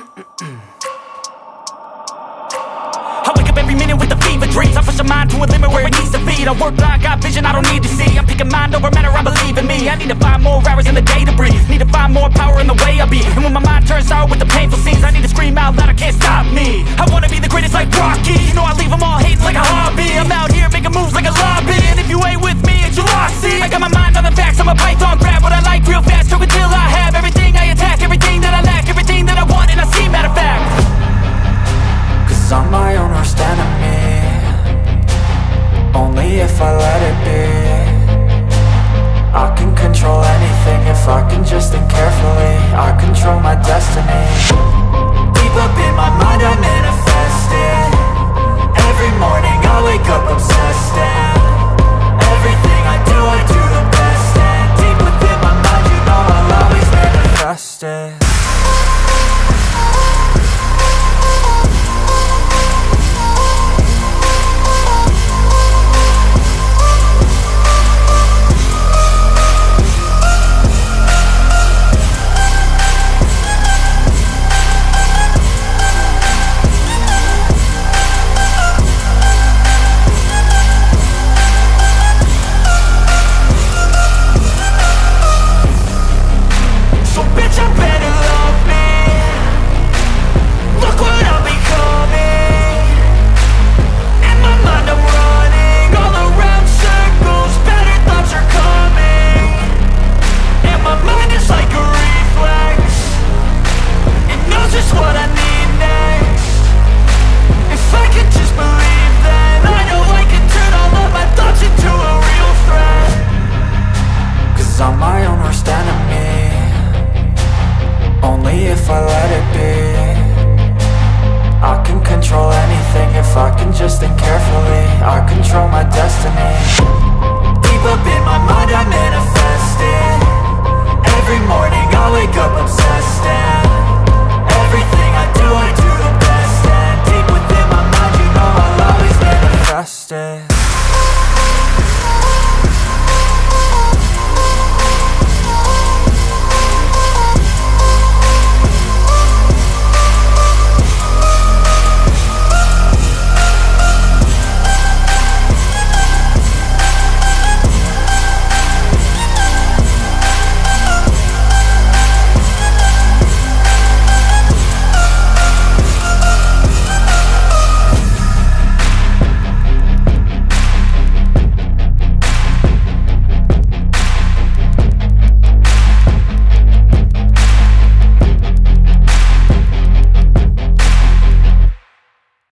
I wake up every minute with the fever dreams. I push my mind to a limit where it needs to feed. I work blind, got vision I don't need to see. I'm picking mind over matter, I believe in me. I need to find more hours in the day to breathe. Need to find more power in the way I be. And when my mind turns sour with the painful scenes, I need to scream out loud, I can't stop me. I wanna be the greatest like Rocky. You know I leave them all hating like a hobby. I'm out here making moves like a lobby. And if you ain't with me, it's your loss, see. I got my mind on the facts, I'm a python, grab what I like real fast. Stroke until I have everything I attack, everything that I lack, everything that I want, and I see, matter of fact. Cause I'm my own worst enemy. Only if I let it be. I can control anything if I can just think carefully. I control my destiny.